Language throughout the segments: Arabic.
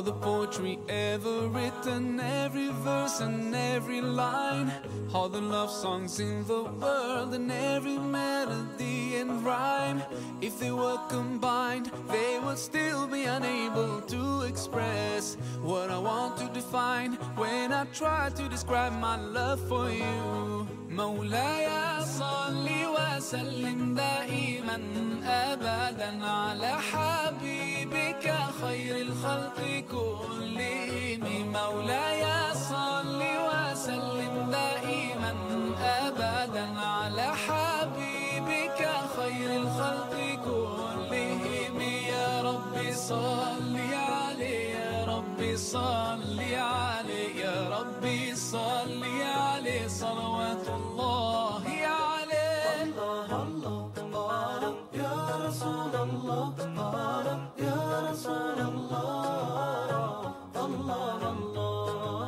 all the poetry ever written, every verse and every line, all the love songs in the world and every melody and rhyme. If they were combined, they would still be unable to express what I want to define when I try to describe my love for you. مولاي صل وسلم دائما أبدا على حبيبك خير الخلق كلهم. مولاي صل وسلم دائما أبدا على حبيبك خير الخلق كلهم. يا ربي صل عليه، يا ربي صل عليه، يا ربي صل عليه صلوات الله عليه. الله الله يا رسول الله، يا رسول الله، الله الله.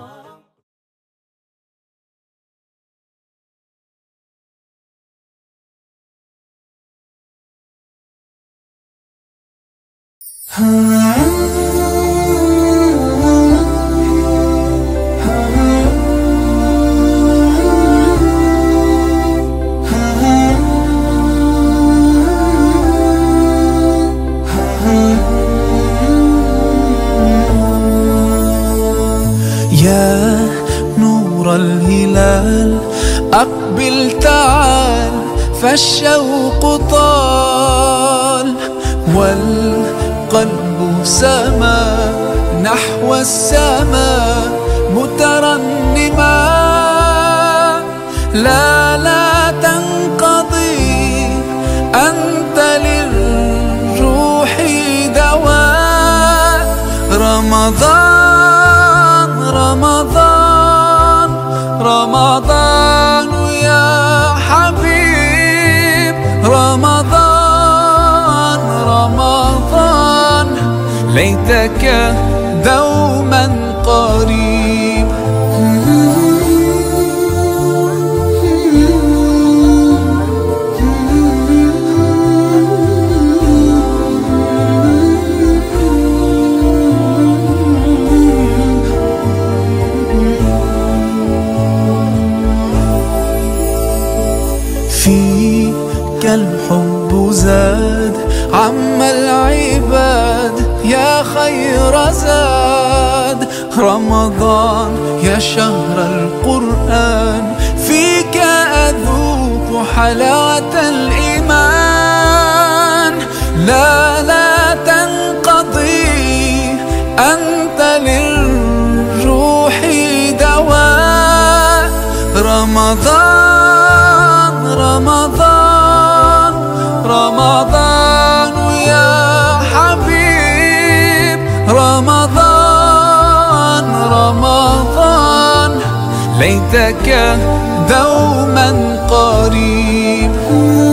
يا نور الهلال أقبل تعال، فالشوق طال والقلب سما نحو السماء مترنما. لا تنقضي، أنت للروح دواء. رمضان رمضان رمضان يا حبيب، رمضان رمضان ليتك دوما قريب. فيك الحب زاد عم العباد يا خير زاد. رمضان يا شهر القرآن، فيك أذوق حلاوة الإيمان. لا تنقضي، أنت للروح دواء. رمضان رمضان رمضان يا حبيب، رمضان رمضان ليتك دوما قريب.